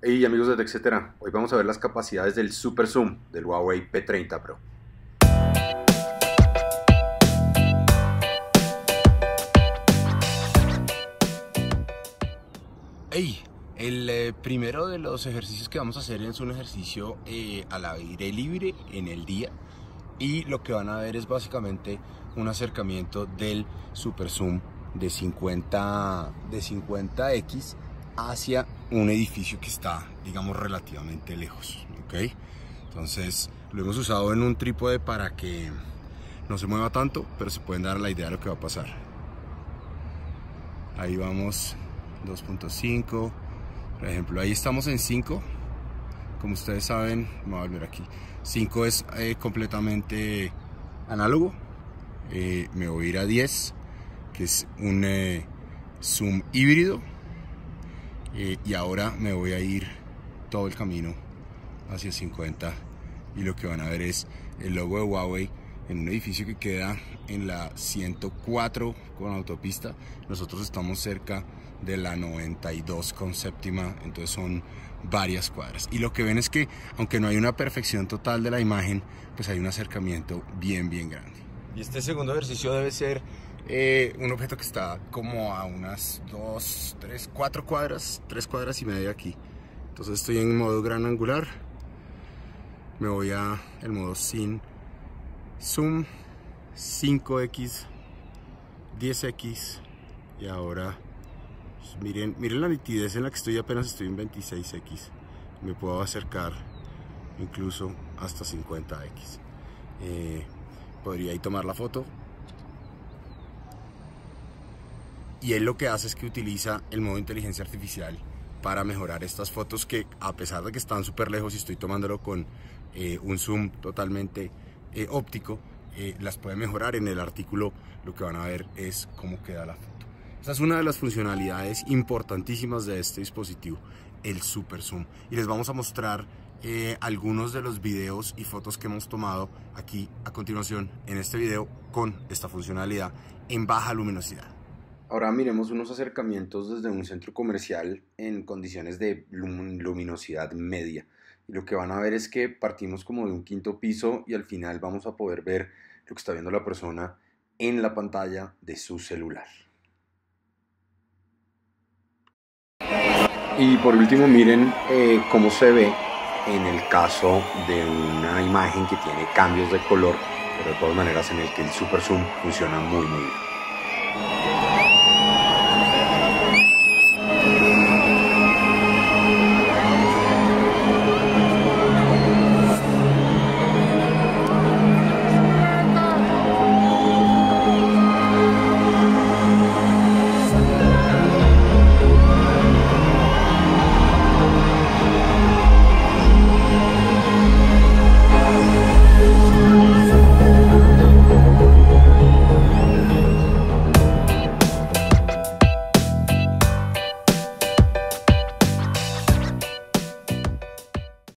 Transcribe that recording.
Hey amigos de TechCetera, hoy vamos a ver las capacidades del Super Zoom del Huawei P30 Pro. Hey, el primero de los ejercicios que vamos a hacer es un ejercicio al aire libre en el día, y lo que van a ver es básicamente un acercamiento del Super Zoom de 50x hacia un edificio que está, digamos, relativamente lejos, ¿ok? Entonces lo hemos usado en un trípode para que no se mueva tanto, pero se pueden dar la idea de lo que va a pasar. Ahí vamos, 2.5, por ejemplo, ahí estamos en 5. Como ustedes saben, vamos a volver aquí. 5 es completamente análogo. Me voy a ir a 10, que es un zoom híbrido. Y ahora me voy a ir todo el camino hacia 50. Y lo que van a ver es el logo de Huawei en un edificio que queda en la 104 con autopista. Nosotros estamos cerca de la 92 con séptima, entonces son varias cuadras. Y lo que ven es que, aunque no hay una perfección total de la imagen, pues hay un acercamiento bien grande. Y este segundo ejercicio debe ser un objeto que está como a unas 2, 3, 4 cuadras, 3 cuadras y media aquí. Entonces estoy en modo gran angular. Me voy a el modo sin zoom, 5x, 10x, y ahora pues miren la nitidez en la que estoy. Apenas estoy en 26x. Me puedo acercar incluso hasta 50x. Podría ahí tomar la foto. Y él lo que hace es que utiliza el modo de inteligencia artificial para mejorar estas fotos, que a pesar de que están súper lejos y estoy tomándolo con un zoom totalmente óptico, las puede mejorar. En el artículo lo que van a ver es cómo queda la foto. Esta es una de las funcionalidades importantísimas de este dispositivo, el Super Zoom. Y les vamos a mostrar algunos de los videos y fotos que hemos tomado aquí a continuación en este video con esta funcionalidad en baja luminosidad. Ahora miremos unos acercamientos desde un centro comercial en condiciones de luminosidad media. Y lo que van a ver es que partimos como de un quinto piso y al final vamos a poder ver lo que está viendo la persona en la pantalla de su celular. Y por último miren cómo se ve en el caso de una imagen que tiene cambios de color, pero de todas maneras en el que el Super Zoom funciona muy bien.